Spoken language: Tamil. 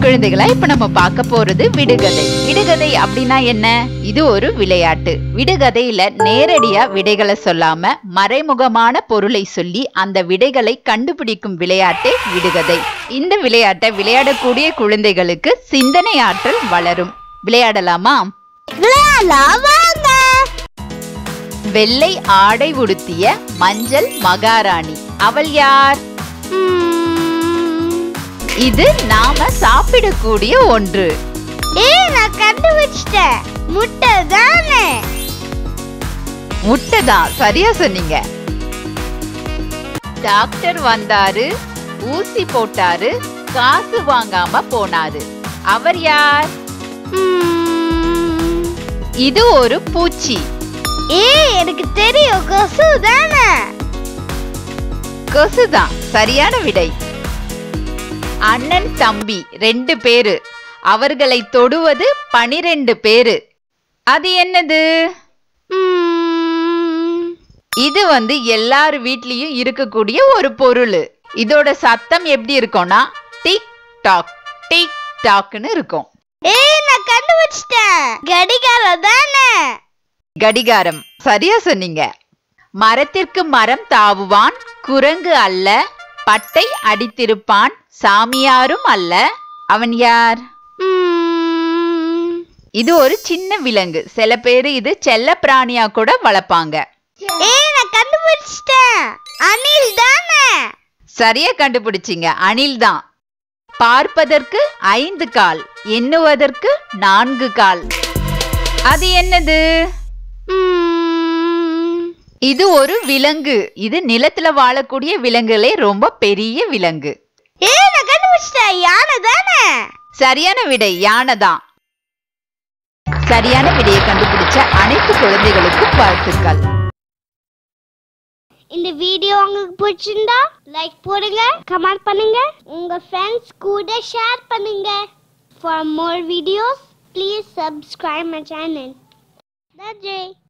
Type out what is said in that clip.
குழந்தைகளா, இப்ப நம்ம பார்க்க போறது விடுகதை. விடுகதை அப்படின்னா என்ன? இது ஒரு விளையாட்டு. விடுகதையில நேரடியா விடைகளை சொல்லாம மறைமுகமான பொருளை சொல்லி அந்த விடைகளை கண்டுபிடிக்கும் விளையாட்டே விடுகதை. இந்த விளையாட்டை விளையாடக்கூடிய குழந்தைகளுக்கு சிந்தனை ஆற்றல் வளரும். விளையாடலாமா? வெள்ளை ஆடை உடுத்திய மஞ்சள் மகாராணி, அவள் யார்? இது நாம சாப்பிடக்கூடிய ஒன்று. நான் கண்டுபிடிச்சிட்டேன். முட்டை தானே? முட்டை தான், சரியா சொன்னீங்க. டாக்டர் வந்தாரு, ஊசி போட்டாரு, காசு வாங்காம போனாரு, அவர் யார்? இது ஒரு பூச்சி. எனக்கு தெரியும், கொசு தானே? கொசுதான், சரியான விடை. அண்ணன் தம்பி 2 பேரு, அவர்களை தொடுவது 12 பேரு, அது என்னது? இது எல்லார் வீட்லயும் இருக்கக்கூடிய ஒரு பொருள். இதோட சத்தம் எப்படி இருக்கும்னா டிக் டாக் டிக் டாக்னு இருக்கும். நான் கண்டுபிடிச்சிட்டேன், கடிகாரம் தானே? கடிகாரம், சரியா சொன்னீங்க. மரத்திற்கு மரம் தாவுவான், குரங்கு அல்ல, பட்டை அடித்திருப்பான், சாமியாரும் அல்ல, அவன் யார்? இது ஒரு சின்ன விலங்கு. சில பேரு இது செல்ல பிராணியா கூட வளர்ப்பாங்க. நான் கண்டுபிடிச்சிட்டேன், அணில் தானே? சரியா கண்டுபிடிச்சிங்க, அணில் தான். பார்ப்பதற்கு 5 கால், எண்ணுவதற்கு 4 கால், அது என்னது? இது ஒரு விலங்கு. இது நிலத்துல வாழக்கூடிய விலங்குகளே ரொம்ப பெரிய விலங்கு. நான் கண்டுபிடிச்சிட்டேன், யானை தானே? சரியான விடை, யானை தான். சரியான விடையை கண்டுபிடிச்ச அனைத்து குழந்தைகளுக்கும் வாழ்த்துக்கள். இந்த வீடியோ உங்களுக்கு பிடிச்சிருந்தா லைக் போடுங்க, கமெண்ட் பண்ணுங்க, உங்க ஃப்ரெண்ட்ஸ் கூட ஷேர் பண்ணுங்க. For more videos, please subscribe my channel. That's it.